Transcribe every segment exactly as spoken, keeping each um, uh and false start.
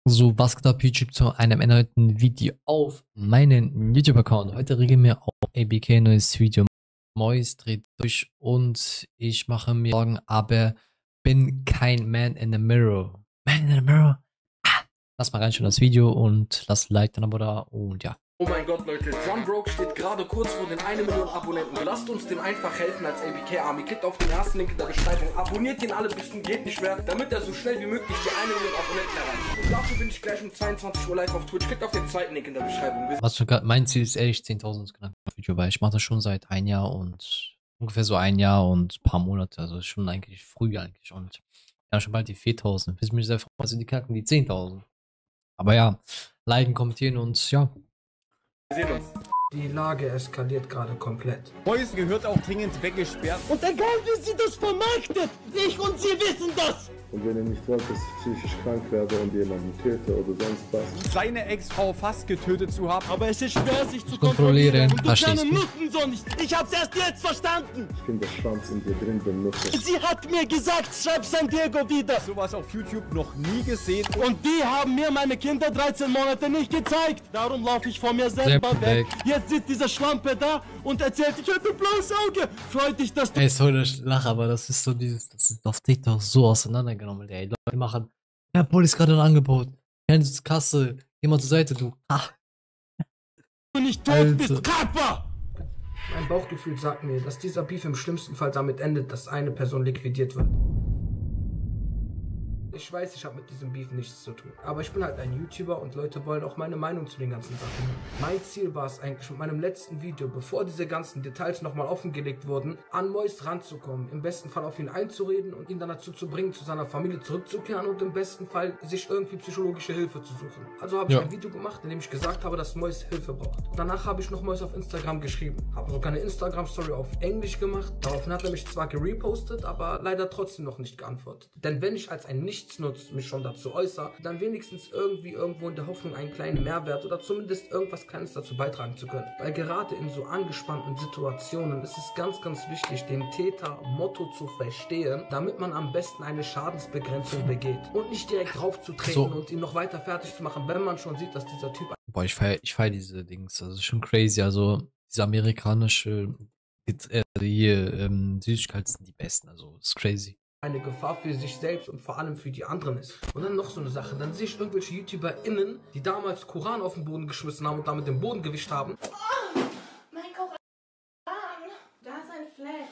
So, was geht ab, YouTube, zu einem erneuten Video auf meinen YouTube-Account. Heute regen wir auf A B K neues Video. Mois dreht durch und ich mache mir Sorgen, aber bin kein Man in the Mirror. Man in the Mirror. Ah. Lass mal reinschauen das Video und lass ein Like, dann Abo da und ja. Oh mein Gott, Leute, Junbroke steht gerade kurz vor den eine Million Abonnenten. Lasst uns dem einfach helfen als A B K Army. Klickt auf den ersten Link in der Beschreibung. Abonniert ihn alle bis zum geht nicht mehr, damit er so schnell wie möglich die eine Million Abonnenten erreicht. Und dafür bin ich gleich um zweiundzwanzig Uhr live auf Twitch. Klickt auf den zweiten Link in der Beschreibung. Was sogar, mein Ziel ist ehrlich zehntausend knacken auf Video, weil ich mache das schon seit ein Jahr und ungefähr so ein Jahr und ein paar Monate. Also schon eigentlich früh eigentlich und ja, schon bald die viertausend. Bis mich sehr froh, also die knacken die zehntausend. Aber ja, liken, kommentieren und ja. Wir sehen uns. Die Lage eskaliert gerade komplett. Mois gehört auch dringend weggesperrt. Und egal wie sie das vermarktet, ich und sie wissen das. Und wenn ihr nicht wollt, dass ich psychisch krank werde und jemanden töte oder sonst was. Seine Ex-Frau fast getötet zu haben. Aber es ist schwer, sich zu kontrollieren. kontrollieren. Und du Verstehst kleine du? Nutten so nicht. Ich hab's erst jetzt verstanden. Ich bin der Schwanz in dir drin, bin Nutte. Sie hat mir gesagt, schreib San Diego wieder. Sowas auf YouTube noch nie gesehen. Und die haben mir meine Kinder dreizehn Monate nicht gezeigt. Darum laufe ich von mir selber Sehr weg. weg. Jetzt sitzt dieser Schlampe da und erzählt, ich hätte ein blaues Auge. Freut dich, dass du... Ey, sorry, ich lache, aber das ist so dieses, das ist auf TikTok so auseinandergenommen, ey. Leute machen, ja, Paul ist gerade ein Angebot. Kennst Kasse, geh mal zur Seite, du. Ach, nicht tot Alter. bist, Kappa. Mein Bauchgefühl sagt mir, dass dieser Beef im schlimmsten Fall damit endet, dass eine Person liquidiert wird. Ich weiß, ich habe mit diesem Beef nichts zu tun. Aber ich bin halt ein YouTuber und Leute wollen auch meine Meinung zu den ganzen Sachen. Mein Ziel war es eigentlich mit meinem letzten Video, bevor diese ganzen Details nochmal offengelegt wurden, an Mois ranzukommen. Im besten Fall auf ihn einzureden und ihn dann dazu zu bringen, zu seiner Familie zurückzukehren und im besten Fall sich irgendwie psychologische Hilfe zu suchen. Also habe ich Ja. ein Video gemacht, in dem ich gesagt habe, dass Mois Hilfe braucht. Danach habe ich noch Mois auf Instagram geschrieben. Habe sogar eine Instagram-Story auf Englisch gemacht. Daraufhin hat er mich zwar gerepostet, aber leider trotzdem noch nicht geantwortet. Denn wenn ich als ein Nichtsnutz mich schon dazu äußere, dann wenigstens irgendwie irgendwo in der Hoffnung einen kleinen Mehrwert oder zumindest irgendwas Kleines dazu beitragen zu können. Weil gerade in so angespannten Situationen ist es ganz, ganz wichtig, den Täter-Motto zu verstehen, damit man am besten eine Schadensbegrenzung begeht und nicht direkt raufzutreten So. und ihn noch weiter fertig zu machen, wenn man schon sieht, dass dieser Typ boah, ich feier, ich feier diese Dings, also schon crazy, also diese amerikanische, äh, hier, ähm, Süßigkeiten sind die besten, also ist crazy. eine Gefahr für sich selbst und vor allem für die anderen ist. Und dann noch so eine Sache, dann sehe ich irgendwelche YouTuberInnen, die damals Koran auf den Boden geschmissen haben und damit den Boden gewischt haben. Oh, mein Koran. Da ist ein Fleck.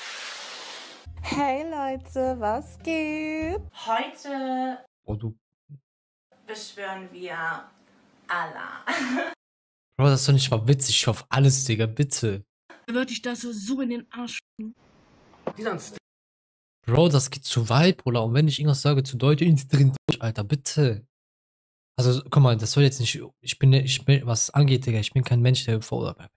Hey Leute, was geht? Heute Oh, du, beschwören wir Allah. Bro, das ist doch nicht mal witzig, ich hoffe alles, Digga, bitte. Würde ich das so in den Arsch. Die dann Bro, das geht zu weit, Bruder, und wenn ich irgendwas sage zu Deutsch, ins drin durch, Alter, bitte. Also, guck mal, das soll jetzt nicht, ich bin, ich bin, was angeht, Digga, ich bin kein Mensch, der vor, perfekt.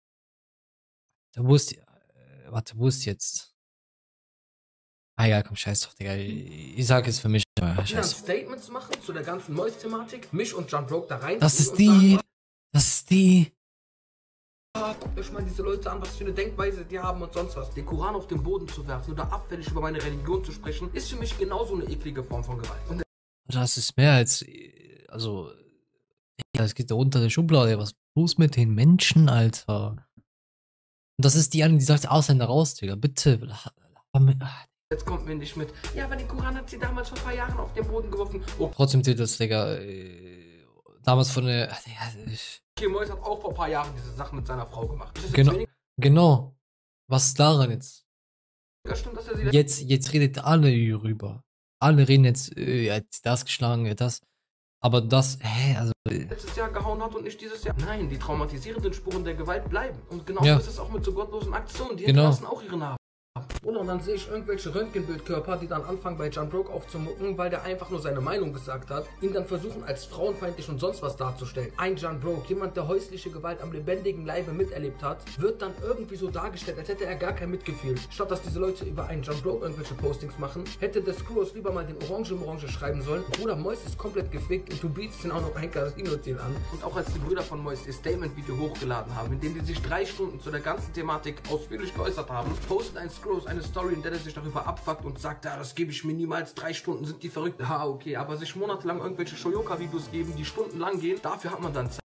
Wo ist die, äh, warte, wo ist jetzt? Ah ja, komm, scheiß doch, Digga, ich, ich sag es für mich, äh, die dann scheiß. Statements machen zu der ganzen Mois-Thematik, mich und Junbroke da rein. Das ist die, das ist die. Guckt euch mal diese Leute an, was für eine Denkweise die haben und sonst was. Den Koran auf den Boden zu werfen oder abfällig über meine Religion zu sprechen, ist für mich genauso eine eklige Form von Gewalt. Und Das ist mehr als, äh, also, ja, es geht da unter der Schublade, was ist los mit den Menschen, Alter? Und das ist die eine, die sagt, Ausländer raus, Digga, bitte. la- la- mit- ah. jetzt kommt mir nicht mit, ja, aber den Koran hat sie damals vor ein paar Jahren auf den Boden geworfen. Oh, Trotzdem zählt das, Digga, äh, damals von der, ach, Digga, ich, okay, Mois hat auch vor ein paar Jahren diese Sachen mit seiner Frau gemacht. Ist es jetzt genau, weniger genau. Was ist daran jetzt? stimmt, dass er sie Jetzt, jetzt redet alle hierüber. Alle reden jetzt, äh, er hat das geschlagen, er hat das. Aber das, hä, also, äh, letztes Jahr gehauen hat und nicht dieses Jahr. Nein, die traumatisierenden Spuren der Gewalt bleiben. Und genau Ja. so ist es auch mit so gottlosen Aktionen. Die Genau. hinterlassen auch ihre Narben. Und dann sehe ich irgendwelche Röntgenbildkörper, die dann anfangen bei Junbroke aufzumucken, weil der einfach nur seine Meinung gesagt hat, ihn dann versuchen als frauenfeindlich und sonst was darzustellen. Ein Junbroke, jemand, der häusliche Gewalt am lebendigen Leibe miterlebt hat, wird dann irgendwie so dargestellt, als hätte er gar kein Mitgefühl. Statt dass diese Leute über einen Junbroke irgendwelche Postings machen, hätte der Screws lieber mal den Orange im Orange schreiben sollen. Bruder, Mois ist komplett gefickt und du bietest ihn auch noch ein Casino-Ziel an. Und auch als die Brüder von Mois ihr Statement-Video hochgeladen haben, in dem die sich drei Stunden zu der ganzen Thematik ausführlich geäußert haben, postet ein Screws Scrolls eine Story, in der er sich darüber abfuckt und sagt, ja, das gebe ich mir niemals, drei Stunden sind die verrückt. Ah, okay, aber sich monatelang irgendwelche Shoyoka-Videos geben, die stundenlang gehen, dafür hat man dann Zeit.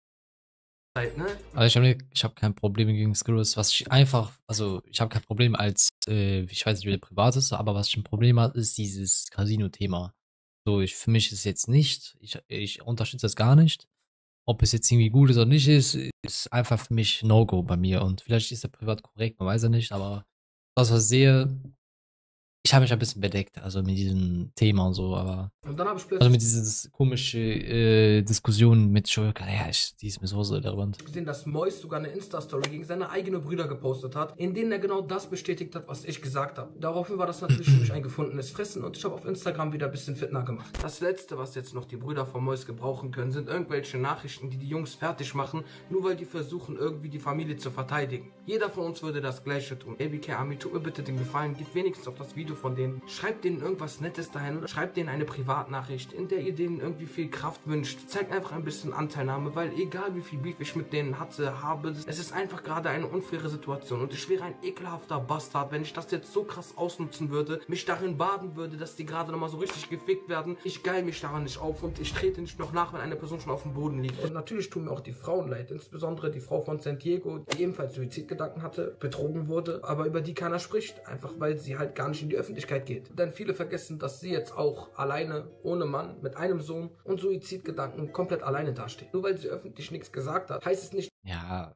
Ne? Also ich habe ich hab kein Problem gegen Skrulls, was ich einfach, also ich habe kein Problem als, äh, ich weiß nicht, wie der privat ist, aber was ich ein Problem habe, ist dieses Casino-Thema. So, ich, für mich ist es jetzt nicht, ich, ich unterstütze das gar nicht. Ob es jetzt irgendwie gut ist oder nicht ist, ist einfach für mich No-Go bei mir. Und vielleicht ist er privat korrekt, man weiß ja nicht, aber das, was ich sehe, ich habe mich ein bisschen bedeckt, also mit diesem Thema und so, aber. Und dann habe ich plötzlich. Also mit dieser komischen äh, Diskussion mit Shoyoka, ja, ich, die ist mir so so irrelevant. gesehen, dass Mois sogar eine Insta-Story gegen seine eigenen Brüder gepostet hat, in denen er genau das bestätigt hat, was ich gesagt habe. Daraufhin war das natürlich für mich ein gefundenes Fressen und ich habe auf Instagram wieder ein bisschen Fitner gemacht. Das Letzte, was jetzt noch die Brüder von Mois gebrauchen können, sind irgendwelche Nachrichten, die die Jungs fertig machen, nur weil die versuchen, irgendwie die Familie zu verteidigen. Jeder von uns würde das Gleiche tun. A B K Army, tut mir bitte den Gefallen, geht wenigstens auf das Video von denen, schreibt denen irgendwas Nettes dahin oder schreibt denen eine Privatnachricht, in der ihr denen irgendwie viel Kraft wünscht. Zeigt einfach ein bisschen Anteilnahme, weil egal wie viel Beef ich mit denen hatte, habe, es ist einfach gerade eine unfaire Situation und ich wäre ein ekelhafter Bastard, wenn ich das jetzt so krass ausnutzen würde, mich darin baden würde, dass die gerade nochmal so richtig gefickt werden. Ich geil mich daran nicht auf und ich trete nicht noch nach, wenn eine Person schon auf dem Boden liegt. Und natürlich tun mir auch die Frauen leid, insbesondere die Frau von Santiago, die ebenfalls Suizidgedanken hatte, betrogen wurde, aber über die keiner spricht, einfach weil sie halt gar nicht in die Öffentlichkeit geht. Denn viele vergessen, dass sie jetzt auch alleine, ohne Mann, mit einem Sohn und Suizidgedanken komplett alleine dasteht. Nur weil sie öffentlich nichts gesagt hat, heißt es nicht... Ja,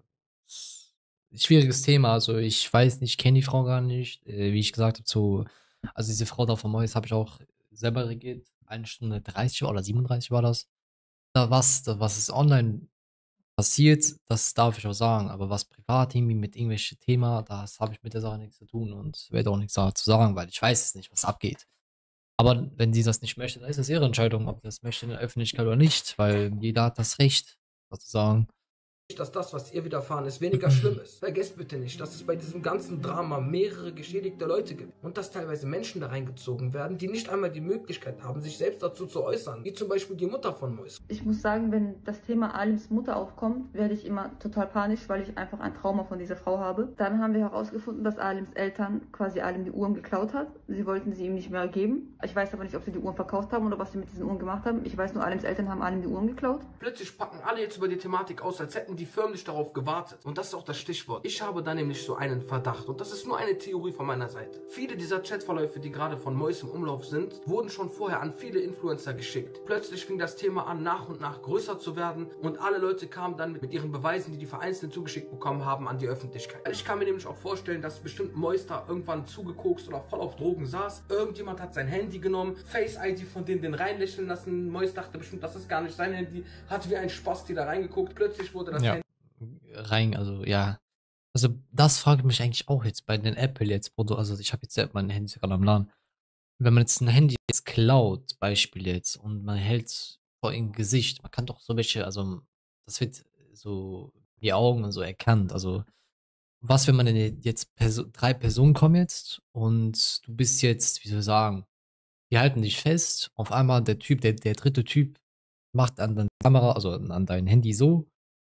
schwieriges Thema, also ich weiß nicht, ich kenne die Frau gar nicht, äh, wie ich gesagt habe, so, also diese Frau da von Mois habe ich auch selber regiert, eine Stunde dreißig oder siebenunddreißig war das. Da was, da, was ist online passiert, das darf ich auch sagen, aber was privat irgendwie mit irgendwelchen Thema, das habe ich mit der Sache nichts zu tun und werde auch nichts dazu sagen, weil ich weiß es nicht, was abgeht. Aber wenn sie das nicht möchte, dann ist das ihre Entscheidung, ob sie das möchte in der Öffentlichkeit oder nicht, weil jeder hat das Recht, sozusagen. dass das, was ihr widerfahren ist, weniger schlimm ist. Vergesst bitte nicht, dass es bei diesem ganzen Drama mehrere geschädigte Leute gibt und dass teilweise Menschen da reingezogen werden, die nicht einmal die Möglichkeit haben, sich selbst dazu zu äußern, wie zum Beispiel die Mutter von Mois. Ich muss sagen, wenn das Thema Alims Mutter aufkommt, werde ich immer total panisch, weil ich einfach ein Trauma von dieser Frau habe. Dann haben wir herausgefunden, dass Alims Eltern quasi Alim die Uhren geklaut hat. Sie wollten sie ihm nicht mehr geben. Ich weiß aber nicht, ob sie die Uhren verkauft haben oder was sie mit diesen Uhren gemacht haben. Ich weiß nur, Alims Eltern haben Alim die Uhren geklaut. Plötzlich packen alle jetzt über die Thematik aus, als hätten die förmlich darauf gewartet. Und das ist auch das Stichwort. Ich habe da nämlich so einen Verdacht. Und das ist nur eine Theorie von meiner Seite. Viele dieser Chatverläufe, die gerade von Mois im Umlauf sind, wurden schon vorher an viele Influencer geschickt. Plötzlich fing das Thema an, nach und nach größer zu werden. Und alle Leute kamen dann mit ihren Beweisen, die die vereinzelt zugeschickt bekommen haben, an die Öffentlichkeit. Ich kann mir nämlich auch vorstellen, dass bestimmt Mois da irgendwann zugekokst oder voll auf Drogen saß. Irgendjemand hat sein Handy genommen, Face-I D von denen den reinlächeln lassen. Mois dachte bestimmt, das ist gar nicht sein Handy. Hat wie ein Spasti da reingeguckt. Plötzlich wurde das Ja. Handy Rein, also ja. Also das frage ich mich eigentlich auch jetzt bei den Apple jetzt, Produ- also ich habe jetzt ja mein Handy gerade am Laden. Wenn man jetzt ein Handy jetzt klaut, Beispiel jetzt, und man hält es vor im Gesicht, man kann doch so welche, also das wird so die Augen und so erkannt. Also was, wenn man denn jetzt Perso drei Personen kommen jetzt und du bist jetzt, wie soll ich sagen, die halten dich fest, auf einmal der Typ, der, der dritte Typ macht an deine Kamera, also an dein Handy so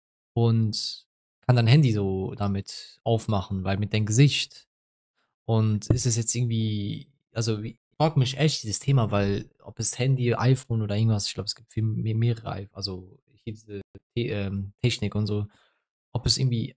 und kann dein Handy so damit aufmachen, weil mit deinem Gesicht. Und ist es jetzt irgendwie, also wie- ich frage mich echt dieses Thema, weil ob es Handy, iPhone oder irgendwas, ich glaube, es gibt viel mehr, mehrere, iPh- also hier diese Te ähm, Technik und so, ob es irgendwie,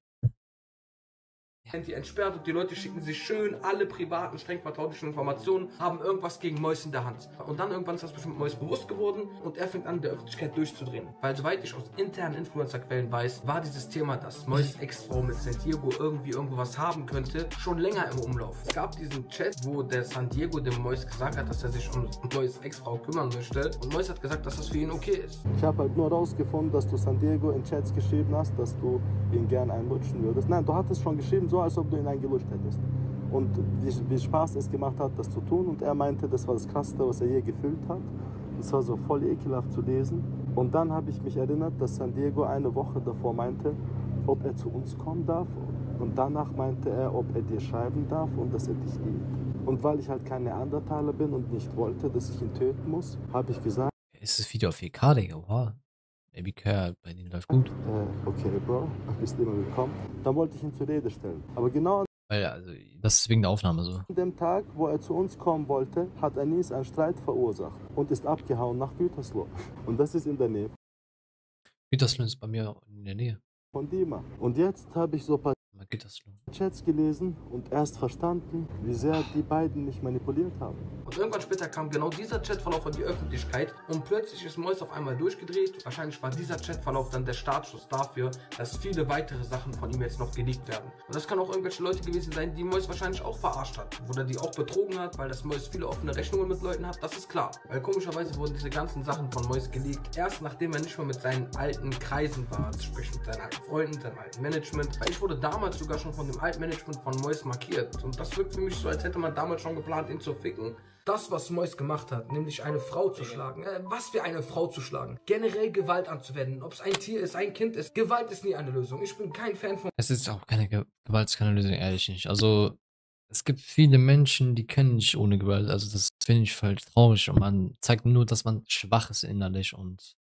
Handy entsperrt und die Leute schicken sich schön alle privaten, streng vertraulichen Informationen, haben irgendwas gegen Mois in der Hand. Und dann irgendwann ist das bestimmt Mois bewusst geworden und er fängt an, in der Öffentlichkeit durchzudrehen. Weil soweit ich aus internen Influencer-Quellen weiß, war dieses Thema, dass Mois Ex-Frau mit San Diego irgendwie irgendwo was haben könnte, schon länger im Umlauf. Es gab diesen Chat, wo der San Diego dem Mois gesagt hat, dass er sich um Mois Ex-Frau kümmern möchte. Und Mois hat gesagt, dass das für ihn okay ist. Ich habe halt nur rausgefunden, dass du San Diego in Chats geschrieben hast, dass du ihn gern einlutschen würdest. Nein, du hattest schon geschrieben, so als ob du ihn eingelutscht hättest. Und wie, wie Spaß es gemacht hat, das zu tun. Und er meinte, das war das Krasseste, was er je gefühlt hat. Das war so voll ekelhaft zu lesen. Und dann habe ich mich erinnert, dass San Diego eine Woche davor meinte, ob er zu uns kommen darf. Und danach meinte er, ob er dir schreiben darf und dass er dich liebt. Und weil ich halt kein Neandertaler bin und nicht wollte, dass ich ihn töten muss, habe ich gesagt, ist das Video auf vier K, Digga, wow. Baby Care, bei denen läuft gut. Äh, okay, Bro, bist immer willkommen. Dann wollte ich ihn zur Rede stellen. Aber genau Weil, also, das ist wegen der Aufnahme so. An dem Tag, wo er zu uns kommen wollte, hat Anis einen Streit verursacht und ist abgehauen nach Gütersloh. Und das ist in der Nähe Gütersloh ist bei mir in der Nähe. von Dima. Und jetzt habe ich so ein paar Mal Gütersloh. Chats gelesen und erst verstanden, wie sehr die beiden mich manipuliert haben. Und irgendwann später kam genau dieser Chatverlauf an die Öffentlichkeit und plötzlich ist Mois auf einmal durchgedreht. Wahrscheinlich war dieser Chatverlauf dann der Startschuss dafür, dass viele weitere Sachen von ihm jetzt noch geleakt werden. Und das kann auch irgendwelche Leute gewesen sein, die Mois wahrscheinlich auch verarscht hat. Oder die auch betrogen hat, weil das Mois viele offene Rechnungen mit Leuten hat, das ist klar. Weil komischerweise wurden diese ganzen Sachen von Mois geleakt, erst nachdem er nicht mehr mit seinen alten Kreisen war. Also sprich mit seinen alten Freunden, seinem alten Management. Weil ich wurde damals sogar schon von dem alten Management von Mois markiert. Und das wirkt für mich so, als hätte man damals schon geplant, ihn zu ficken. Das, was Mois gemacht hat, nämlich eine Frau zu schlagen, äh, was für eine Frau zu schlagen, generell Gewalt anzuwenden, ob es ein Tier ist, ein Kind ist, Gewalt ist nie eine Lösung. Ich bin kein Fan von... Es ist auch keine Ge Gewalt, ist keine Lösung, ehrlich nicht. Also, es gibt viele Menschen, die können nicht ohne Gewalt. Also, das finde ich voll traurig und man zeigt nur, dass man schwach ist innerlich und.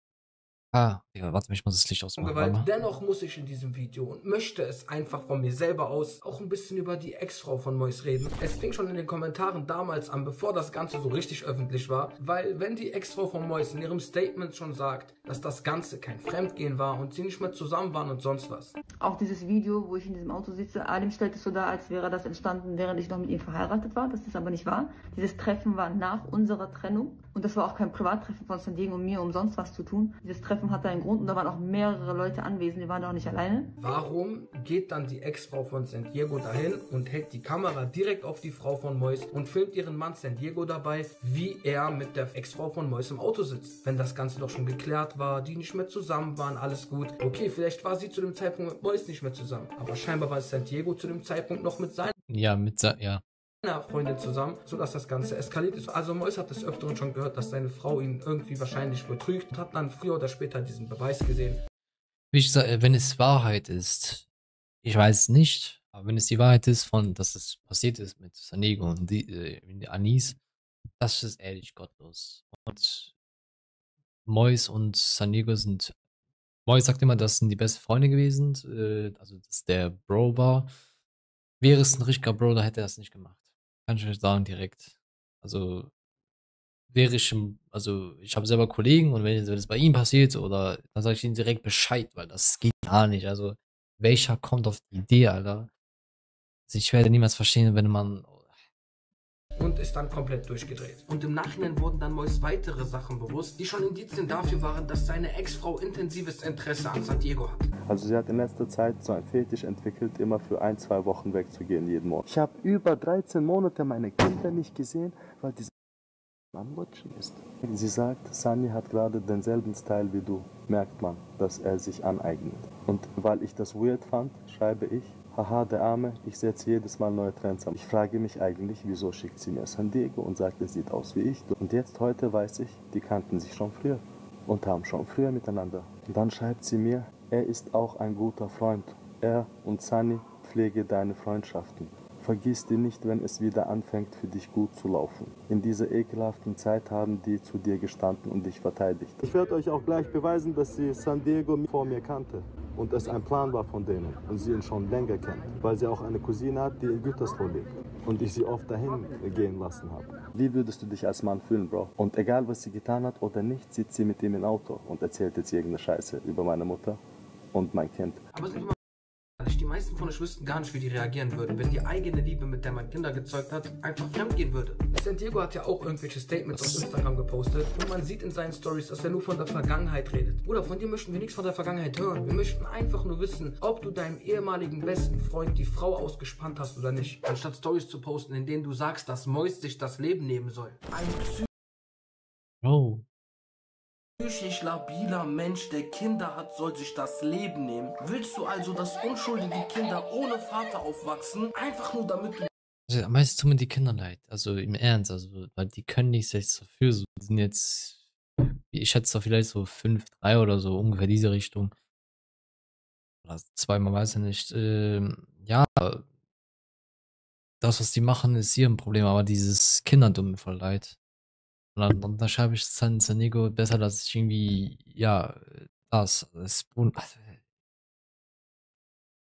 Ah, Digga, warte, ich muss das Licht ausmachen. Gewalt. Warte mal. Dennoch muss ich in diesem Video und möchte es einfach von mir selber aus auch ein bisschen über die Ex-Frau von Mois reden. Es fing schon in den Kommentaren damals an, bevor das Ganze so richtig öffentlich war, weil wenn die Ex-Frau von Mois in ihrem Statement schon sagt, dass das Ganze kein Fremdgehen war und sie nicht mehr zusammen waren und sonst was. Auch dieses Video, wo ich in diesem Auto sitze, Alim stellt es so dar, als wäre das entstanden, während ich noch mit ihm verheiratet war. Das ist aber nicht wahr. Dieses Treffen war nach unserer Trennung und das war auch kein Privattreffen von San Diego und mir, um sonst was zu tun. Dieses Treffen hatte einen Grund und da waren auch mehrere Leute anwesend, wir waren auch nicht alleine. Warum geht dann die Ex-Frau von San Diego dahin und hält die Kamera direkt auf die Frau von Mois und filmt ihren Mann San Diego dabei, wie er mit der Ex-Frau von Mois im Auto sitzt? Wenn das Ganze doch schon geklärt war, die nicht mehr zusammen waren, alles gut. Okay, vielleicht war sie zu dem Zeitpunkt mit Mois nicht mehr zusammen, aber scheinbar war San Diego zu dem Zeitpunkt noch mit seiner Ja, mit Sa ja. Freundin zusammen, sodass das Ganze eskaliert ist. Also Mois hat des Öfteren schon gehört, dass seine Frau ihn irgendwie wahrscheinlich betrügt und hat dann früher oder später diesen Beweis gesehen. Wie ich sage, wenn es Wahrheit ist, ich weiß nicht, aber wenn es die Wahrheit ist, von dass es passiert ist mit San Diego und die, äh, Anis, das ist ehrlich gottlos. Und Mois und San Diego sind. Mois sagt immer, das sind die besten Freunde gewesen, äh, also dass der Bro war. Wäre es ein richtiger Bro, da hätte er das nicht gemacht. Kann ich euch sagen direkt. Also wäre ich, im, also ich habe selber Kollegen und wenn es bei ihm passiert oder dann sage ich ihnen direkt Bescheid, weil das geht gar nicht. Also welcher kommt auf die Idee, Alter? Also ich werde niemals verstehen, wenn man. Und ist dann komplett durchgedreht. Und im Nachhinein wurden dann Mois weitere Sachen bewusst, die schon Indizien dafür waren, dass seine Ex-Frau intensives Interesse an San Diego hat. Also sie hat in letzter Zeit so ein Fetisch entwickelt, immer für ein, zwei Wochen wegzugehen jeden Monat. Ich habe über dreizehn Monate meine Kinder nicht gesehen, weil diese am Watchen ist. Sie sagt, Sunny hat gerade denselben Style wie du. Merkt man, dass er sich aneignet. Und weil ich das weird fand, schreibe ich, haha, der Arme, ich setze jedes Mal neue Trends an. Ich frage mich eigentlich, wieso schickt sie mir San Diego und sagt, es sieht aus wie ich. Und jetzt, heute weiß ich, die kannten sich schon früher und haben schon früher miteinander. Und dann schreibt sie mir, er ist auch ein guter Freund. Er und Sunny pflege deine Freundschaften. Vergiss die nicht, wenn es wieder anfängt, für dich gut zu laufen. In dieser ekelhaften Zeit haben die zu dir gestanden und dich verteidigt. Ich werde euch auch gleich beweisen, dass sie San Diego vor mir kannte und es ein Plan war von denen und sie ihn schon länger kennt, weil sie auch eine Cousine hat, die in Gütersloh lebt und ich sie oft dahin gehen lassen habe. Wie würdest du dich als Mann fühlen, Bro? Und egal, was sie getan hat oder nicht, sitzt sie mit ihm im Auto und erzählt jetzt irgendeine Scheiße über meine Mutter und mein Kind. Aber sind wir mal ehrlich, die meisten von euch wüssten gar nicht, wie die reagieren würden, wenn die eigene Liebe, mit der man Kinder gezeugt hat, einfach fremdgehen würde. San Diego hat ja auch irgendwelche Statements auf Instagram gepostet und man sieht in seinen Stories, dass er nur von der Vergangenheit redet. Bruder, von dir möchten wir nichts von der Vergangenheit hören. Wir möchten einfach nur wissen, ob du deinem ehemaligen besten Freund die Frau ausgespannt hast oder nicht. Anstatt Stories zu posten, in denen du sagst, dass Mois sich das Leben nehmen soll. Ein Oh. psychisch labiler Mensch, der Kinder hat, soll sich das Leben nehmen. Willst du also, dass unschuldige Kinder ohne Vater aufwachsen, einfach nur damit du... Also, am meisten tun mir die Kinder leid. Also im Ernst, also, weil die können nichts selbst dafür. So, die sind jetzt, ich schätze vielleicht so fünf, drei oder so, ungefähr diese Richtung. Oder zwei, man weiß ja nicht. Ähm, ja, das, was die machen, ist ihr ein Problem, aber dieses Kindern tut mir voll leid. Und dann, und dann schreibe ich San, San Diego besser, dass ich irgendwie, ja, das, das,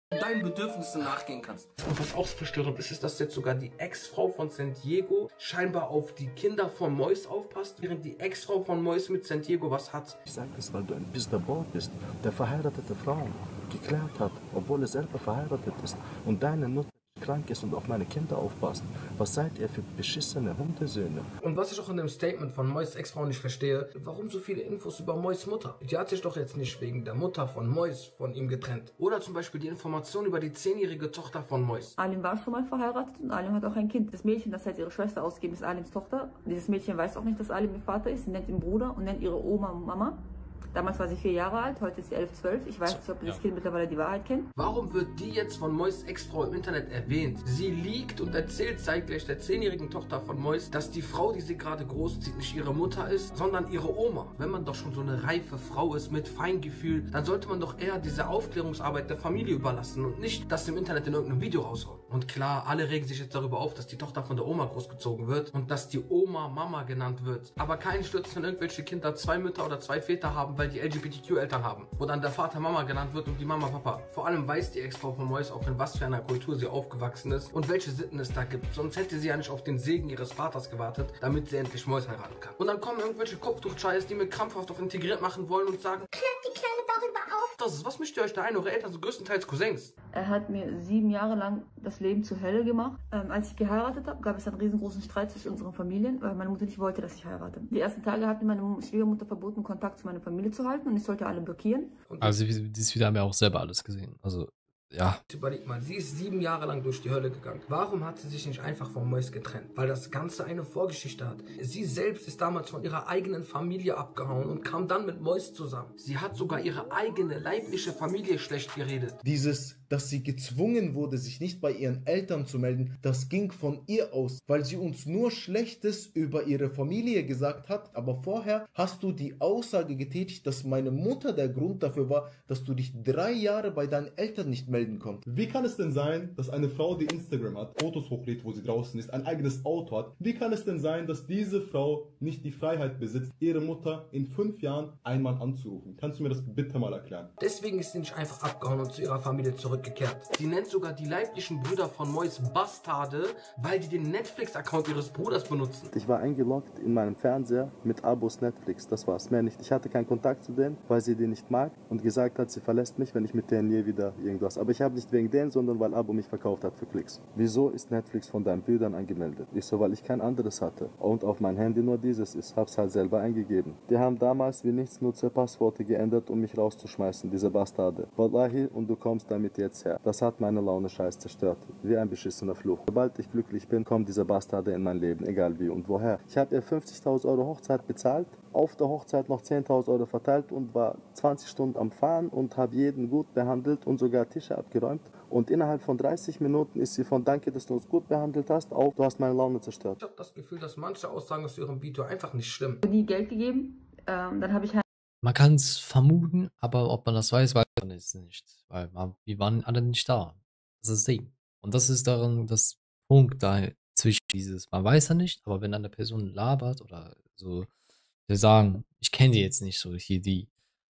deinen Bedürfnissen nachgehen kannst. Und was auch verstörend ist, ist, dass jetzt sogar die Ex-Frau von San Diego scheinbar auf die Kinder von Mois aufpasst, während die Ex-Frau von Mois mit San Diego was hat. Ich sage das, weil du ein Mister Boy bist, der verheiratete Frauen geklärt hat, obwohl er selber verheiratet ist und deine Mutter krank ist und auf meine Kinder aufpasst. Was seid ihr für beschissene Hundesöhne? Und was ich auch in dem Statement von Mois Ex-Frau nicht verstehe, warum so viele Infos über Mois Mutter? Die hat sich doch jetzt nicht wegen der Mutter von Mois von ihm getrennt. Oder zum Beispiel die Information über die zehnjährige Tochter von Mois. Alim war schon mal verheiratet und Alim hat auch ein Kind. Das Mädchen, das halt ihre Schwester ausgeben, ist Alims Tochter. Dieses Mädchen weiß auch nicht, dass Alim ihr Vater ist. Sie nennt ihn Bruder und nennt ihre Oma Mama. Damals war sie vier Jahre alt, heute ist sie elf, zwölf. Ich weiß nicht, ob das Kind mittlerweile die Wahrheit kennt. Warum wird die jetzt von Mois Ex-Frau im Internet erwähnt? Sie liegt und erzählt zeitgleich der zehnjährigen Tochter von Mois, dass die Frau, die sie gerade großzieht, nicht ihre Mutter ist, sondern ihre Oma. Wenn man doch schon so eine reife Frau ist mit Feingefühl, dann sollte man doch eher diese Aufklärungsarbeit der Familie überlassen und nicht das im Internet in irgendeinem Video raushauen. Und klar, alle regen sich jetzt darüber auf, dass die Tochter von der Oma großgezogen wird und dass die Oma Mama genannt wird. Aber keinen stürzt, wenn irgendwelche Kinder zwei Mütter oder zwei Väter haben, weil die L G B T Q-Eltern haben, wo dann der Vater Mama genannt wird und die Mama Papa. Vor allem weiß die Ex-Frau von Mois auch, in was für einer Kultur sie aufgewachsen ist und welche Sitten es da gibt. Sonst hätte sie ja nicht auf den Segen ihres Vaters gewartet, damit sie endlich Mois heiraten kann. Und dann kommen irgendwelche Kopftuchscheiß, die mir krampfhaft auf integriert machen wollen und sagen, klärt die Kleine darüber auf. Das ist, was mischt ihr euch da ein? Eure Eltern sind größtenteils Cousins. Er hat mir sieben Jahre lang das Leben zur Hölle gemacht. Ähm, als ich geheiratet habe, gab es einen riesengroßen Streit zwischen unseren Familien, weil meine Mutter nicht wollte, dass ich heirate. Die ersten Tage hat mir meine Schwiegermutter verboten, Kontakt zu meiner Familie zu halten und ich sollte alle blockieren. Und also dieses Video haben wir auch selber alles gesehen. Also, ja. Überleg mal, sie ist sieben Jahre lang durch die Hölle gegangen. Warum hat sie sich nicht einfach von Mois getrennt? Weil das Ganze eine Vorgeschichte hat. Sie selbst ist damals von ihrer eigenen Familie abgehauen und kam dann mit Mois zusammen. Sie hat sogar ihre eigene leibliche Familie schlecht geredet. Dieses, dass sie gezwungen wurde, sich nicht bei ihren Eltern zu melden, das ging von ihr aus, weil sie uns nur Schlechtes über ihre Familie gesagt hat. Aber vorher hast du die Aussage getätigt, dass meine Mutter der Grund dafür war, dass du dich drei Jahre bei deinen Eltern nicht melden konntest. Wie kann es denn sein, dass eine Frau, die Instagram hat, Fotos hochlädt, wo sie draußen ist, ein eigenes Auto hat, wie kann es denn sein, dass diese Frau nicht die Freiheit besitzt, ihre Mutter in fünf Jahren einmal anzurufen? Kannst du mir das bitte mal erklären? Deswegen ist sie nicht einfach abgehauen und zu ihrer Familie zurückgekehrt. Sie nennt sogar die leiblichen Brüder von Mois Bastarde, weil die den Netflix-Account ihres Bruders benutzen. Ich war eingeloggt in meinem Fernseher mit Abos Netflix, das war's, mehr nicht. Ich hatte keinen Kontakt zu denen, weil sie den nicht mag und gesagt hat, sie verlässt mich, wenn ich mit denen je wieder irgendwas. Aber ich habe nicht wegen denen, sondern weil Abo mich verkauft hat für Klicks. Wieso ist Netflix von deinen Brüdern angemeldet? Ich so, weil ich kein anderes hatte und auf mein Handy nur dieses ist. Hab's halt selber eingegeben. Die haben damals wie nichts Nutzerpassworte geändert, um mich rauszuschmeißen, diese Bastarde. Wallahi, und du kommst damit jetzt her. Das hat meine Laune scheiß zerstört. Wie ein beschissener Fluch. Sobald ich glücklich bin, kommt dieser Bastarde in mein Leben, egal wie und woher. Ich habe ihr fünfzigtausend Euro Hochzeit bezahlt, auf der Hochzeit noch zehntausend Euro verteilt und war zwanzig Stunden am Fahren und habe jeden gut behandelt und sogar Tische abgeräumt. Und innerhalb von dreißig Minuten ist sie von danke, dass du uns gut behandelt hast, auf du hast meine Laune zerstört. Ich habe das Gefühl, dass manche Aussagen aus ihrem Video einfach nicht stimmen. Nie Geld gegeben, ähm, dann habe ich halt Man kann es vermuten, aber ob man das weiß, weiß man es nicht. Weil man, wir waren alle nicht da. Das ist das Ding. Und das ist darin das Punkt da zwischen dieses, man weiß ja nicht, aber wenn eine Person labert oder so, wir sagen, ich kenne die jetzt nicht so, hier die,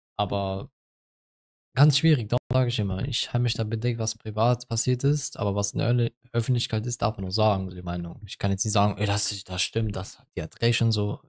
aber ganz schwierig, darum sage ich immer, ich habe mich da bedeckt, was privat passiert ist, aber was in der Ö Öffentlichkeit ist, darf man nur sagen, die Meinung. Ich kann jetzt nicht sagen, ey, das, das stimmt, das, die hat recht und so.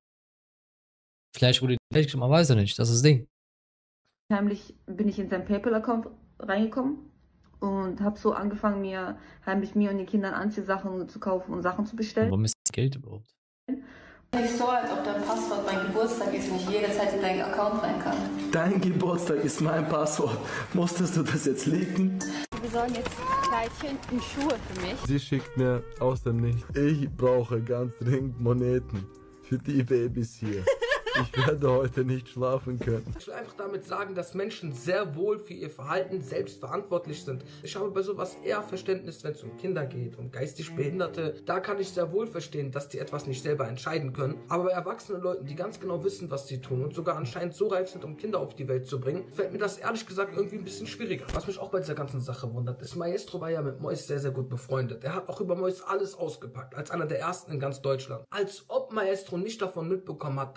Vielleicht wurde die recht, man weiß ja nicht, das ist das Ding. Heimlich bin ich in seinen PayPal-Account reingekommen und habe so angefangen, mir heimlich mir und den Kindern Anziehsachen zu kaufen und Sachen zu bestellen. Warum ist das Geld überhaupt? Nicht so, als ob dein Passwort mein Geburtstag ist und ich jederzeit in deinen Account rein kann. Dein Geburtstag ist mein Passwort. Musstest du das jetzt legen? Wir sollen jetzt Kleidchen und Schuhe für mich. Sie schickt mir aus dem Nichts. Ich brauche ganz dringend Moneten für die Babys hier. Ich werde heute nicht schlafen können. Ich will einfach damit sagen, dass Menschen sehr wohl für ihr Verhalten selbst verantwortlich sind. Ich habe bei sowas eher Verständnis, wenn es um Kinder geht, um geistig Behinderte. Da kann ich sehr wohl verstehen, dass die etwas nicht selber entscheiden können. Aber bei erwachsenen Leuten, die ganz genau wissen, was sie tun und sogar anscheinend so reif sind, um Kinder auf die Welt zu bringen, fällt mir das ehrlich gesagt irgendwie ein bisschen schwieriger. Was mich auch bei dieser ganzen Sache wundert, ist, Maestro war ja mit Mois sehr, sehr gut befreundet. Er hat auch über Mois alles ausgepackt, als einer der ersten in ganz Deutschland. Als ob Maestro nicht davon mitbekommen hat, dass Mois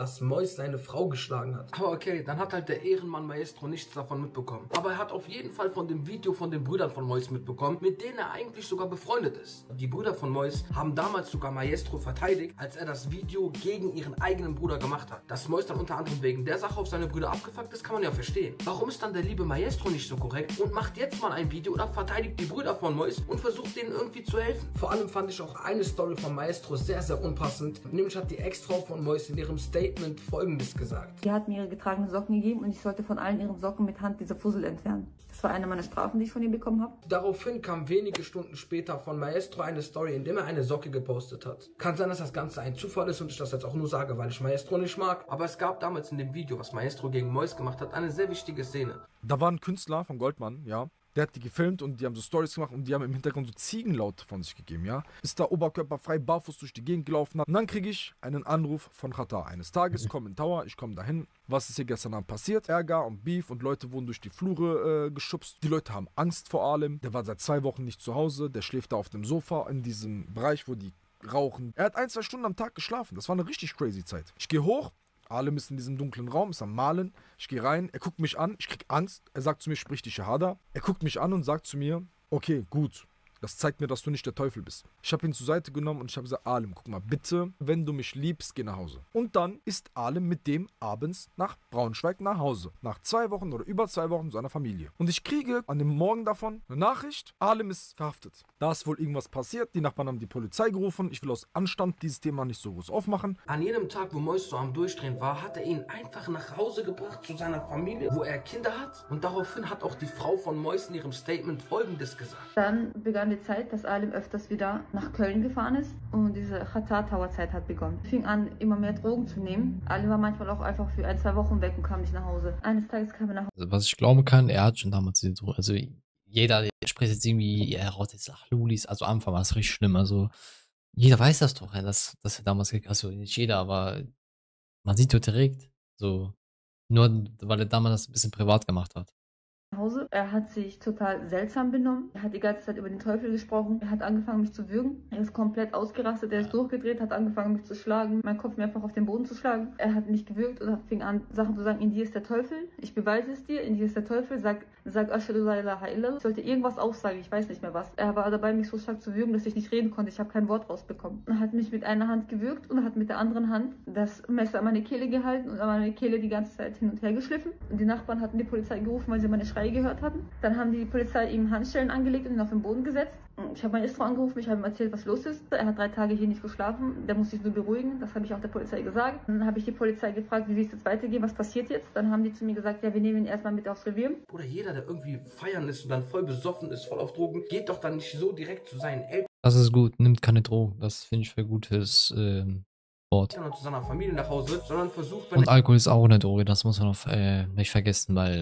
Mois seine Frau geschlagen hat. Aber okay, dann hat halt der Ehrenmann Maestro nichts davon mitbekommen. Aber er hat auf jeden Fall von dem Video von den Brüdern von Mois mitbekommen, mit denen er eigentlich sogar befreundet ist. Die Brüder von Mois haben damals sogar Maestro verteidigt, als er das Video gegen ihren eigenen Bruder gemacht hat. Dass Mois dann unter anderem wegen der Sache auf seine Brüder abgefuckt ist, kann man ja verstehen. Warum ist dann der liebe Maestro nicht so korrekt und macht jetzt mal ein Video oder verteidigt die Brüder von Mois und versucht denen irgendwie zu helfen? Vor allem fand ich auch eine Story von Maestro sehr, sehr unpassend. Nämlich hat die Ex-Frau von Mois in ihrem Statement Folgendes gesagt. Die hat mir ihre getragenen Socken gegeben und ich sollte von allen ihren Socken mit Hand diese Fussel entfernen. Das war eine meiner Strafen, die ich von ihr bekommen habe. Daraufhin kam wenige Stunden später von Maestro eine Story, in der er eine Socke gepostet hat. Kann sein, dass das Ganze ein Zufall ist und ich das jetzt auch nur sage, weil ich Maestro nicht mag. Aber es gab damals in dem Video, was Maestro gegen Mois gemacht hat, eine sehr wichtige Szene. Da war ein Künstler von Goldmann, ja. Der hat die gefilmt und die haben so Stories gemacht und die haben im Hintergrund so Ziegenlaute von sich gegeben, ja. Ist da oberkörperfrei barfuß durch die Gegend gelaufen hat. Und dann kriege ich einen Anruf von Qatar. Eines Tages, komm in Tower, ich komme dahin. Was ist hier gestern Abend passiert? Ärger und Beef und Leute wurden durch die Flure äh, geschubst. Die Leute haben Angst vor allem. Der war seit zwei Wochen nicht zu Hause. Der schläft da auf dem Sofa in diesem Bereich, wo die rauchen. Er hat ein, zwei Stunden am Tag geschlafen. Das war eine richtig crazy Zeit. Ich gehe hoch. Alem ist in diesem dunklen Raum, ist am Malen. Ich gehe rein, er guckt mich an, ich krieg Angst. Er sagt zu mir, sprich die Shahada. Er guckt mich an und sagt zu mir, okay, gut. Das zeigt mir, dass du nicht der Teufel bist. Ich habe ihn zur Seite genommen und ich habe gesagt, Alem, guck mal, bitte, wenn du mich liebst, geh nach Hause. Und dann ist Alem mit dem abends nach Braunschweig nach Hause. Nach zwei Wochen oder über zwei Wochen zu seiner Familie. Und ich kriege an dem Morgen davon eine Nachricht, Alem ist verhaftet. Da ist wohl irgendwas passiert, die Nachbarn haben die Polizei gerufen. Ich will aus Anstand dieses Thema nicht so groß aufmachen. An jedem Tag, wo Mois so am Durchdrehen war, hat er ihn einfach nach Hause gebracht zu seiner Familie, wo er Kinder hat. Und daraufhin hat auch die Frau von Mois in ihrem Statement Folgendes gesagt. Dann begann die Zeit, dass Alem öfters wieder nach Köln gefahren ist und diese Qatar-Tower-Zeit hat begonnen. Fing an, immer mehr Drogen zu nehmen. Alem war manchmal auch einfach für ein, zwei Wochen weg und kam nicht nach Hause. Eines Tages kam er nach Hause. Also, was ich glauben kann, er hat schon damals diese Drogen, also jeder, der spricht jetzt irgendwie, er raucht jetzt nach Lulis, also am Anfang war es richtig schlimm, also jeder weiß das doch, dass, dass er damals, also nicht jeder, aber man sieht doch direkt, so, nur weil er damals das ein bisschen privat gemacht hat. Hause. Er hat sich total seltsam benommen. Er hat die ganze Zeit über den Teufel gesprochen. Er hat angefangen, mich zu würgen. Er ist komplett ausgerastet. Er ist durchgedreht, hat angefangen, mich zu schlagen, meinen Kopf mehrfach auf den Boden zu schlagen. Er hat mich gewürgt und fing an, Sachen zu sagen, in dir ist der Teufel. Ich beweise es dir, in dir ist der Teufel. Sag, sag Ashhadu la ilaha illallah. Ich sollte irgendwas aufsagen, ich weiß nicht mehr was. Er war dabei, mich so stark zu würgen, dass ich nicht reden konnte. Ich habe kein Wort rausbekommen. Er hat mich mit einer Hand gewürgt und hat mit der anderen Hand das Messer an meine Kehle gehalten und an meine Kehle die ganze Zeit hin und her geschliffen. Und die Nachbarn hatten die Polizei gerufen, weil sie meine Schreie gehört hatten. Dann haben die Polizei ihm Handschellen angelegt und ihn auf den Boden gesetzt. Ich habe Maestro angerufen, ich habe ihm erzählt, was los ist. Er hat drei Tage hier nicht geschlafen, der muss sich nur beruhigen. Das habe ich auch der Polizei gesagt. Dann habe ich die Polizei gefragt, wie will es jetzt weitergehen, was passiert jetzt? Dann haben die zu mir gesagt, ja, wir nehmen ihn erstmal mit aufs Revier. Oder jeder, der irgendwie feiern ist und dann voll besoffen ist, voll auf Drogen, geht doch dann nicht so direkt zu seinen Eltern. Das ist gut, nimmt keine Drogen, das finde ich für gutes ähm, Wort. Und zu seiner Familie nach Hause, sondern versucht, wenn Und Alkohol ist auch eine Droge, das muss man auch äh, nicht vergessen, weil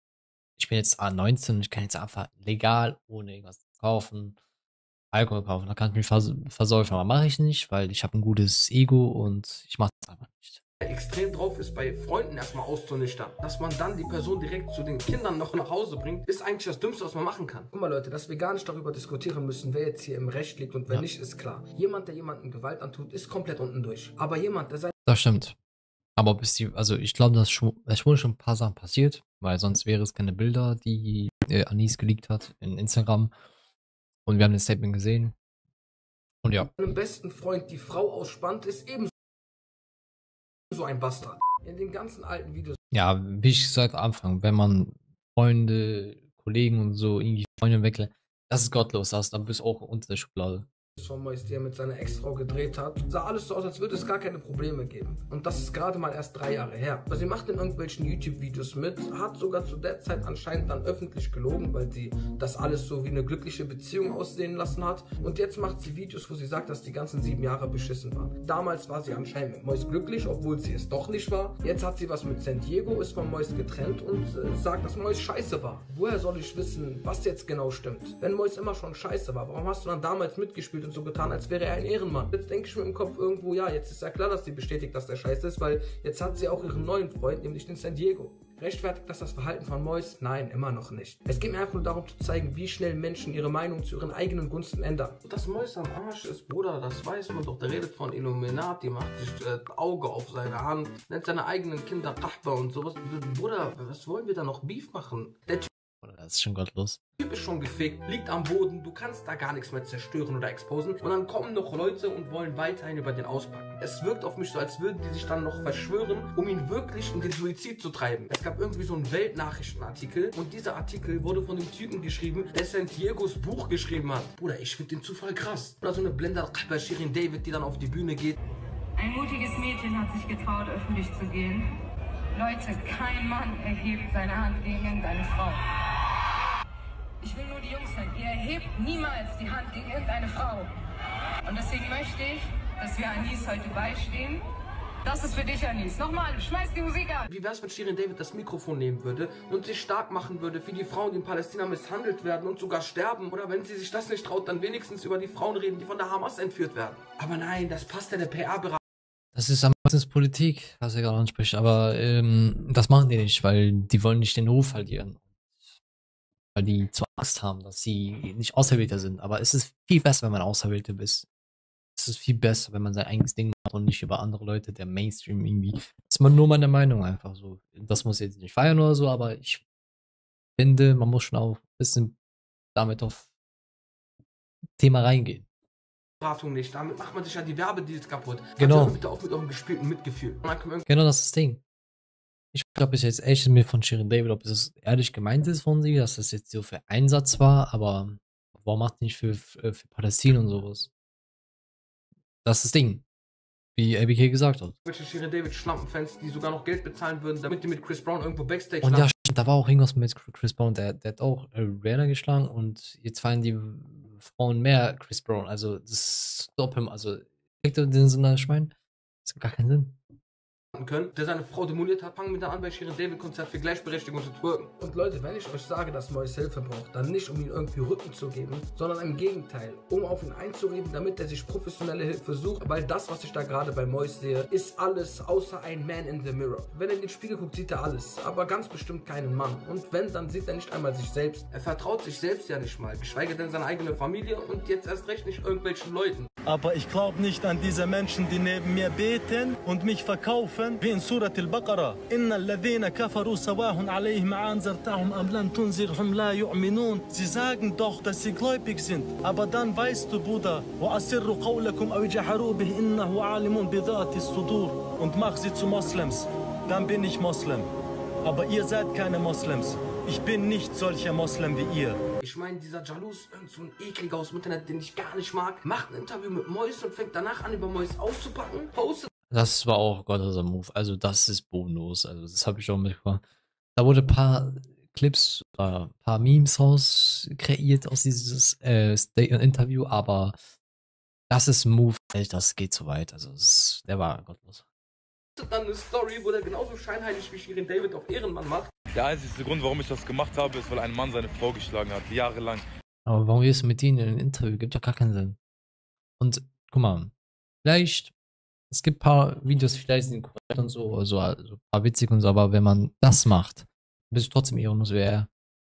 ich bin jetzt neunzehn und ich kann jetzt einfach legal, ohne irgendwas zu kaufen, Alkohol kaufen. Da kann ich mich vers versäufen, aber mache ich nicht, weil ich habe ein gutes Ego und ich mache das einfach nicht. Extrem drauf ist, bei Freunden erstmal auszunüchtern. Dass man dann die Person direkt zu den Kindern noch nach Hause bringt, ist eigentlich das Dümmste, was man machen kann. Guck mal Leute, dass wir gar nicht darüber diskutieren müssen, wer jetzt hier im Recht liegt und wer ja. nicht, ist klar. Jemand, der jemandem Gewalt antut, ist komplett unten durch. Aber jemand, der sein... Das stimmt. Aber bis die, also ich glaube, dass schon, es wurden schon ein paar Sachen passiert, weil sonst wäre es keine Bilder, die äh, Anis geleakt hat in Instagram. Und wir haben das Statement gesehen. Und ja. Meinem besten Freund die Frau ausspannt, ist ebenso so ein Bastard. In den ganzen alten Videos. Ja, wie ich gesagt am Anfang, wenn man Freunde, Kollegen und so irgendwie Freunde weglässt, das ist gottlos, das, dann bist du auch unter der Schublade. Von Mois, die er mit seiner Ex-Frau gedreht hat, sah alles so aus, als würde es gar keine Probleme geben. Und das ist gerade mal erst drei Jahre her. Also sie macht in irgendwelchen YouTube-Videos mit, hat sogar zu der Zeit anscheinend dann öffentlich gelogen, weil sie das alles so wie eine glückliche Beziehung aussehen lassen hat. Und jetzt macht sie Videos, wo sie sagt, dass die ganzen sieben Jahre beschissen waren. Damals war sie anscheinend mit Mois glücklich, obwohl sie es doch nicht war. Jetzt hat sie was mit San Diego, ist von Mois getrennt und äh, sagt, dass Mois scheiße war. Woher soll ich wissen, was jetzt genau stimmt? Wenn Mois immer schon scheiße war, warum hast du dann damals mitgespielt und so getan, als wäre er ein Ehrenmann? Jetzt denke ich mir im Kopf irgendwo, ja, jetzt ist ja klar, dass sie bestätigt, dass der scheiße ist, weil jetzt hat sie auch ihren neuen Freund, nämlich den San Diego. Rechtfertigt das das Verhalten von Mois? Nein, immer noch nicht. Es geht mir einfach nur darum zu zeigen, wie schnell Menschen ihre Meinung zu ihren eigenen Gunsten ändern. Dass Mois am Arsch ist, Bruder, das weiß man doch. Der redet von Illuminati, macht sich äh, Auge auf seine Hand, nennt seine eigenen Kinder Kahba und sowas. Bruder, was wollen wir da noch Beef machen? Der Typ Das ist schon gottlos. Typ ist schon gefickt, liegt am Boden, du kannst da gar nichts mehr zerstören oder exposen. Und dann kommen noch Leute und wollen weiterhin über den auspacken. Es wirkt auf mich so, als würden die sich dann noch verschwören, um ihn wirklich in den Suizid zu treiben. Es gab irgendwie so einen Weltnachrichtenartikel und dieser Artikel wurde von dem Typen geschrieben, der Santiagos Buch geschrieben hat. Bruder, ich finde den Zufall krass. Oder so eine Blender bei Shirin David, die dann auf die Bühne geht. Ein mutiges Mädchen hat sich getraut, öffentlich zu gehen. Leute, kein Mann erhebt seine Hand gegen irgendeine Frau. Ich will nur die Jungs sein. Ihr erhebt niemals die Hand gegen irgendeine Frau. Und deswegen möchte ich, dass wir Anis heute beistehen. Das ist für dich, Anis. Nochmal, schmeiß die Musik an. Wie wär's, wenn Shirin David das Mikrofon nehmen würde und sich stark machen würde für die Frauen, die in Palästina misshandelt werden und sogar sterben? Oder wenn sie sich das nicht traut, dann wenigstens über die Frauen reden, die von der Hamas entführt werden. Aber nein, das passt ja der P R-Berater. Das ist am meisten Politik, was er gerade anspricht, aber ähm, das machen die nicht, weil die wollen nicht den Ruf verlieren. Weil die zu Angst haben, dass sie nicht Auserwählter sind. Aber es ist viel besser, wenn man Auserwählter ist. Es ist viel besser, wenn man sein eigenes Ding macht und nicht über andere Leute, der Mainstream irgendwie. Das ist mal nur meine Meinung einfach so. Das muss ich jetzt nicht feiern oder so, aber ich finde, man muss schon auch ein bisschen damit auf Thema reingehen. Nicht. Damit macht man sich ja die Werbedeals kaputt. Genau. Also bitte auch mit eurem gespielten Mitgefühl. Genau, das ist das Ding. Ich glaube bis jetzt echt mir von Shirin David, ob es ehrlich gemeint ist von sie, dass das jetzt so für Einsatz war, aber warum macht nicht für, für, für Palästina und sowas? Das ist das Ding. Wie A B K gesagt hat. Welche Shirin David Schlampenfans, die sogar noch Geld bezahlen würden, damit die mit Chris Brown irgendwo Backstage Und ja, stimmt, da war auch irgendwas mit Chris Brown, der, der hat auch äh, Rihanna geschlagen und jetzt fallen die Frauen mehr Chris Brown. Also das ist doppelt, also kriegt ihr den Sinn, was ich meine? Das hat gar keinen Sinn. Können, der seine Frau demoliert hat, fangen wir dann an bei Shirin David Konzert für Gleichberechtigung zu twerken. Und Leute, wenn ich euch sage, dass Mois Hilfe braucht, dann nicht um ihm irgendwie Rücken zu geben, sondern im Gegenteil, um auf ihn einzureden, damit er sich professionelle Hilfe sucht, weil das, was ich da gerade bei Mois sehe, ist alles außer ein Man in the Mirror. Wenn er in den Spiegel guckt, sieht er alles, aber ganz bestimmt keinen Mann. Und wenn, dann sieht er nicht einmal sich selbst. Er vertraut sich selbst ja nicht mal, geschweige denn seine eigene Familie und jetzt erst recht nicht irgendwelchen Leuten. Aber ich glaube nicht an diese Menschen, die neben mir beten und mich verkaufen, wie in Surat al-Baqarah. Inna alladhina kafaru sawahun alayhim anzartahum am lan tunzirhum la yu'minun. Sie sagen doch, dass sie gläubig sind. Aber dann weißt du, Bruder, wa asirru qawlakum aw jaharu bih innahu alimun bi dhati as-sudur. Und mach sie zu Moslems. Dann bin ich Moslem. Aber ihr seid keine Moslems. Ich bin nicht solcher Moslem wie ihr. Ich meine, dieser Jalous, irgend so ein ekliger aus dem Internet, den ich gar nicht mag, macht ein Interview mit Mois und fängt danach an, über Mois auszupacken, postet. Das war auch Gottes Move. Also das ist bodenlos. Also das habe ich auch mitbekommen. Da wurde ein paar Clips, äh, ein paar Memes raus kreiert aus dieses äh, Interview, aber das ist ein Move, das geht zu weit. Also das, der war gottlos. Dann eine Story, wo der genauso scheinheilig wie Shirin David auf Ehrenmann macht. Der einzige Grund, warum ich das gemacht habe, ist, weil ein Mann seine Frau geschlagen hat, jahrelang. Aber warum gehst du mit denen in ein Interview? Gibt ja gar keinen Sinn. Und guck mal, vielleicht, es gibt ein paar Videos, vielleicht sind korrekt und so, also, also ein paar witzig und so, aber wenn man das macht, bist du trotzdem ehrenlos wie er.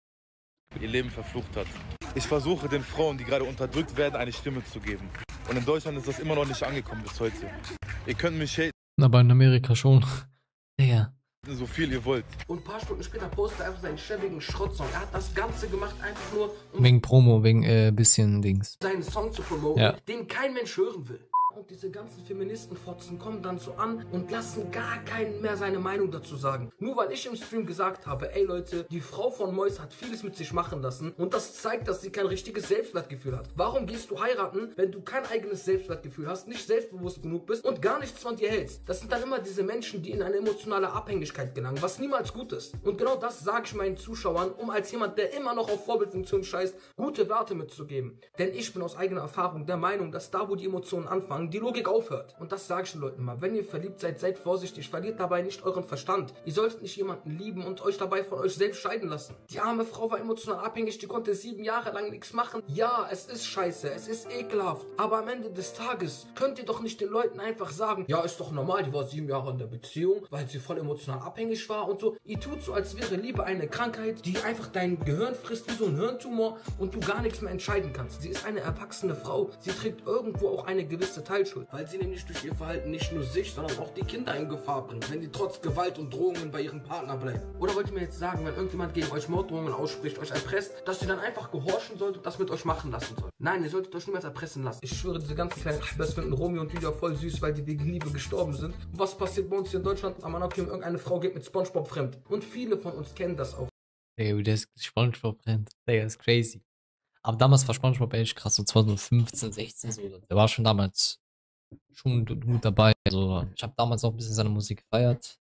Ihr Leben verflucht hat. Ich versuche den Frauen, die gerade unterdrückt werden, eine Stimme zu geben. Und in Deutschland ist das immer noch nicht angekommen bis heute. Ihr könnt mich haten. Aber in Amerika schon. Ja. So viel ihr wollt. Und ein paar Stunden später postet er einfach seinen schäbigen Schrottsong. Er hat das Ganze gemacht einfach nur, um wegen Promo, wegen äh, bisschen Dings. seinen Song zu promoten, ja, den kein Mensch hören will. Und diese ganzen Feministenfotzen kommen dann so an und lassen gar keinen mehr seine Meinung dazu sagen. Nur weil ich im Stream gesagt habe, ey Leute, die Frau von Mois hat vieles mit sich machen lassen und das zeigt, dass sie kein richtiges Selbstwertgefühl hat. Warum gehst du heiraten, wenn du kein eigenes Selbstwertgefühl hast, nicht selbstbewusst genug bist und gar nichts von dir hältst? Das sind dann immer diese Menschen, die in eine emotionale Abhängigkeit gelangen, was niemals gut ist. Und genau das sage ich meinen Zuschauern, um als jemand, der immer noch auf Vorbildfunktion scheißt, gute Werte mitzugeben. Denn ich bin aus eigener Erfahrung der Meinung, dass da, wo die Emotionen anfangen, haben, die Logik aufhört. Und das sage ich den Leuten mal. Wenn ihr verliebt seid, seid vorsichtig, verliert dabei nicht euren Verstand. Ihr solltet nicht jemanden lieben und euch dabei von euch selbst scheiden lassen. Die arme Frau war emotional abhängig, die konnte sieben Jahre lang nichts machen. Ja, es ist scheiße, es ist ekelhaft. Aber am Ende des Tages könnt ihr doch nicht den Leuten einfach sagen, ja, ist doch normal, die war sieben Jahre in der Beziehung, weil sie voll emotional abhängig war und so. Ihr tut so, als wäre Liebe eine Krankheit, die einfach dein Gehirn frisst wie so ein Hirntumor und du gar nichts mehr entscheiden kannst. Sie ist eine erwachsene Frau, sie trägt irgendwo auch eine gewisse Teilschuld, weil sie nämlich durch ihr Verhalten nicht nur sich, sondern auch die Kinder in Gefahr bringt, wenn die trotz Gewalt und Drohungen bei ihrem Partner bleiben. Oder wollt ihr mir jetzt sagen, wenn irgendjemand gegen euch Morddrohungen ausspricht, euch erpresst, dass ihr dann einfach gehorchen solltet und das mit euch machen lassen sollt? Nein, ihr solltet euch niemals erpressen lassen. Ich schwöre, diese ganzen kleinen Best finden Romeo und Julia voll süß, weil die wegen Liebe gestorben sind. Und was passiert bei uns hier in Deutschland? Am Anarchium, irgendeine Frau geht mit SpongeBob fremd. Und viele von uns kennen das auch. Ey, der ist SpongeBob fremd. Der ist crazy. Aber damals war SpongeBob echt krass, so zwanzig fünfzehn, sechzehn so. Der war schon damals schon gut dabei. Also ich habe damals auch ein bisschen seine Musik gefeiert.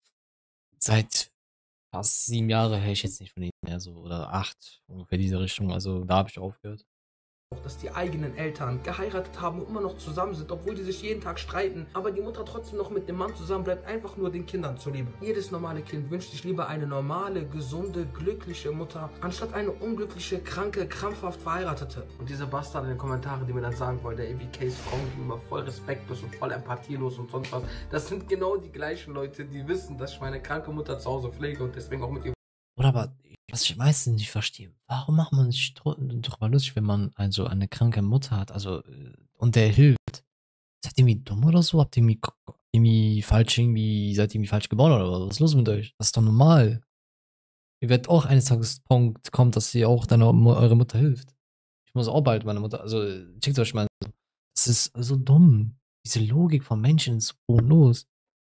Seit fast sieben Jahren höre ich jetzt nicht von ihm mehr so. Oder acht, ungefähr diese Richtung. Also da habe ich aufgehört. Dass die eigenen Eltern geheiratet haben und immer noch zusammen sind, obwohl die sich jeden Tag streiten, aber die Mutter trotzdem noch mit dem Mann zusammen bleibt, einfach nur den Kindern zuliebe. Jedes normale Kind wünscht sich lieber eine normale, gesunde, glückliche Mutter, anstatt eine unglückliche, kranke, krampfhaft verheiratete. Und diese Bastarde in den Kommentaren, die mir dann sagen wollen, der A B K ist Frauen gegenüber voll respektlos und voll empathielos und sonst was, das sind genau die gleichen Leute, die wissen, dass ich meine kranke Mutter zu Hause pflege und deswegen auch mit ihr. Oder aber, was ich meistens nicht verstehe, warum macht man sich drüber lustig, wenn man also eine kranke Mutter hat, also, und der hilft? Seid ihr irgendwie dumm oder so? Habt ihr irgendwie, irgendwie falsch, irgendwie, seid ihr irgendwie falsch geboren oder was? Was ist los mit euch? Das ist doch normal. Ihr werdet auch eines Tages Punkt kommt, dass ihr auch deiner, eure Mutter hilft. Ich muss auch bald meine Mutter, also, checkt euch mal, das ist so dumm. Diese Logik von Menschen ist so los.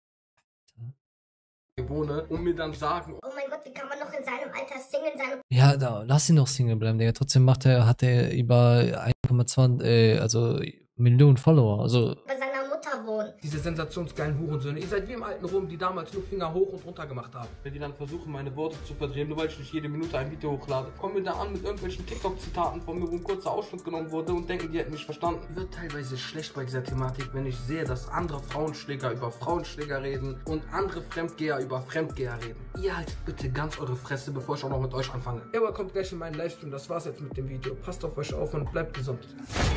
Wohne und mir dann sagen, oh mein Gott, wie kann man noch in seinem Alter Single sein? Ja, da, lass ihn doch Single bleiben, Digga. Trotzdem macht er, hat er über eins Komma zwei äh, also Millionen Follower. Also Bei seiner Mutter wohnen. Diese sensationsgeilen Hurensöhne. Ihr seid wie im alten Rom, die damals nur Finger hoch und runter gemacht haben. Wenn die dann versuchen, meine Worte zu verdrehen, nur weil ich nicht jede Minute ein Video hochlade, kommen wir da an mit irgendwelchen TikTok-Zitaten von mir, wo ein kurzer Ausschnitt genommen wurde und denken, die hätten mich verstanden. Mir wird teilweise schlecht bei dieser Thematik, wenn ich sehe, dass andere Frauenschläger über Frauenschläger reden und andere Fremdgeher über Fremdgeher reden. Ihr haltet bitte ganz eure Fresse, bevor ich auch noch mit euch anfange. Aber kommt gleich in meinen Livestream. Das war's jetzt mit dem Video. Passt auf euch auf und bleibt gesund.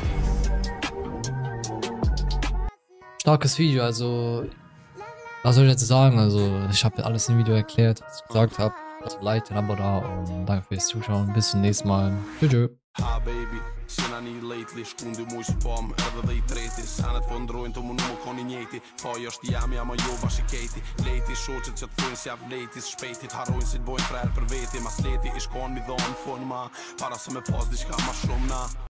Starkes Video, also was soll ich jetzt sagen, also ich habe alles im Video erklärt, was ich gesagt habe. Also like, ein Abo da und danke fürs Zuschauen, bis zum nächsten Mal. Tschüss. Ah baby, seen I need lately Scundi muy spam, erda dei treti Sanet von droint om nume kon njeti Poi është jam jam a jo bashiketi Leti shoqet që të thunë si avleti Shpejtit harrojnë si t'bojnë frerë për veti Mas leti ish kon mi dhonë fun ma Para se me pas diçka ma shumë na